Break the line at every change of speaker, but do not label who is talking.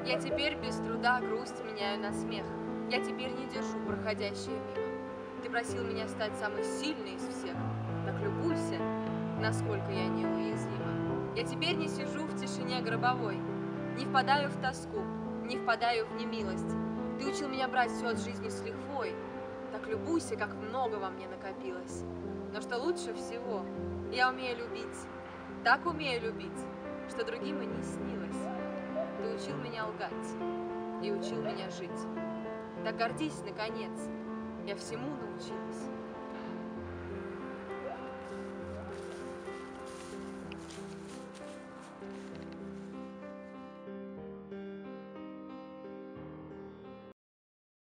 Я теперь без труда грусть меняю на смех. Я теперь не держу проходящее мимо. Ты просил меня стать самой сильной из всех. Так любуйся, насколько я неуязвима. Я теперь не сижу в тишине гробовой, не впадаю в тоску, не впадаю в немилость. Ты учил меня брать все от жизни с лихвой. Так любуйся, как много во мне накопилось. Но что лучше всего, я умею любить. Так умею любить, что другим и не снилось. Ты учил меня лгать и учил меня жить. Так гордись, наконец, я всему научилась.